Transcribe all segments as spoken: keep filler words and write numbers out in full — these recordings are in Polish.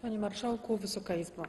Panie Marszałku, Wysoka Izbo!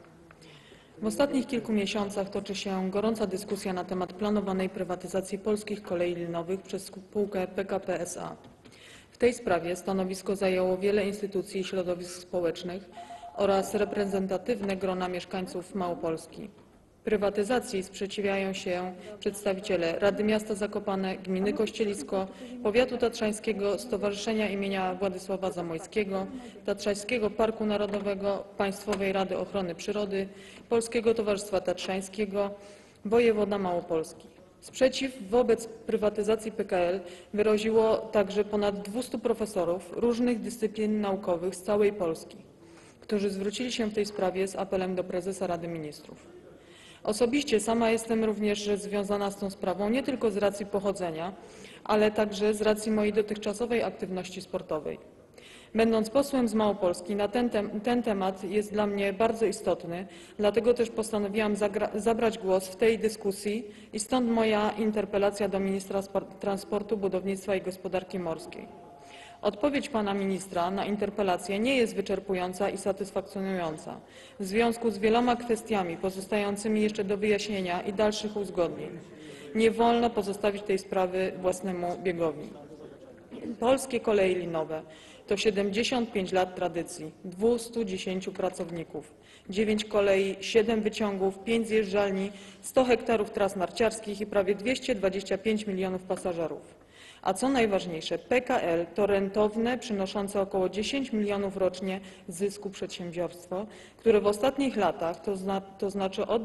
W ostatnich kilku miesiącach toczy się gorąca dyskusja na temat planowanej prywatyzacji Polskich Kolei Linowych przez spółkę P K P S A. W tej sprawie stanowisko zajęło wiele instytucji i środowisk społecznych oraz reprezentatywne grona mieszkańców Małopolski. Prywatyzacji sprzeciwiają się przedstawiciele Rady Miasta Zakopane, Gminy Kościelisko, Powiatu Tatrzańskiego, Stowarzyszenia imienia Władysława Zamoyskiego, Tatrzańskiego Parku Narodowego, Państwowej Rady Ochrony Przyrody, Polskiego Towarzystwa Tatrzańskiego, wojewoda Małopolski. Sprzeciw wobec prywatyzacji P K L wyraziło także ponad dwustu profesorów różnych dyscyplin naukowych z całej Polski, którzy zwrócili się w tej sprawie z apelem do prezesa Rady Ministrów. Osobiście sama jestem również związana z tą sprawą nie tylko z racji pochodzenia, ale także z racji mojej dotychczasowej aktywności sportowej. Będąc posłem z Małopolski, na ten, tem ten temat jest dla mnie bardzo istotny, dlatego też postanowiłam zabrać głos w tej dyskusji i stąd moja interpelacja do ministra transportu, budownictwa i gospodarki morskiej. Odpowiedź pana ministra na interpelację nie jest wyczerpująca i satysfakcjonująca w związku z wieloma kwestiami pozostającymi jeszcze do wyjaśnienia i dalszych uzgodnień. Nie wolno pozostawić tej sprawy własnemu biegowi. Polskie Koleje Linowe to siedemdziesiąt pięć lat tradycji, dwieście dziesięć pracowników, dziewięć kolei, siedem wyciągów, pięć zjeżdżalni, sto hektarów tras narciarskich i prawie dwieście dwadzieścia pięć milionów pasażerów. A co najważniejsze, P K L to rentowne, przynoszące około dziesięć milionów rocznie zysku przedsiębiorstwo, które w ostatnich latach, to, zna, to znaczy od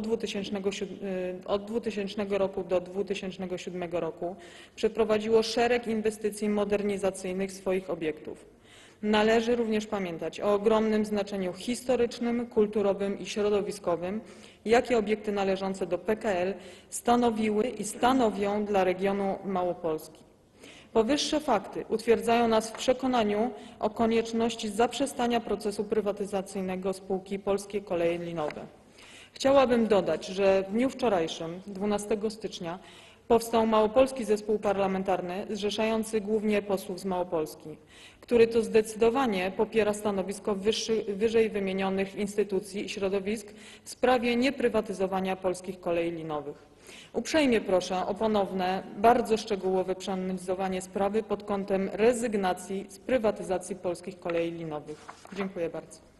dwutysięcznego roku do dwa tysiące siódmego roku, przeprowadziło szereg inwestycji modernizacyjnych swoich obiektów. Należy również pamiętać o ogromnym znaczeniu historycznym, kulturowym i środowiskowym, jakie obiekty należące do P K L stanowiły i stanowią dla regionu Małopolski. Powyższe fakty utwierdzają nas w przekonaniu o konieczności zaprzestania procesu prywatyzacyjnego spółki Polskie Koleje Linowe. Chciałabym dodać, że w dniu wczorajszym, dwunastego stycznia, powstał Małopolski Zespół Parlamentarny zrzeszający głównie posłów z Małopolski, który to zdecydowanie popiera stanowisko wyższy, wyżej wymienionych instytucji i środowisk w sprawie nieprywatyzowania Polskich Kolei Linowych. Uprzejmie proszę o ponowne, bardzo szczegółowe przeanalizowanie sprawy pod kątem rezygnacji z prywatyzacji Polskich Kolei Linowych. Dziękuję bardzo.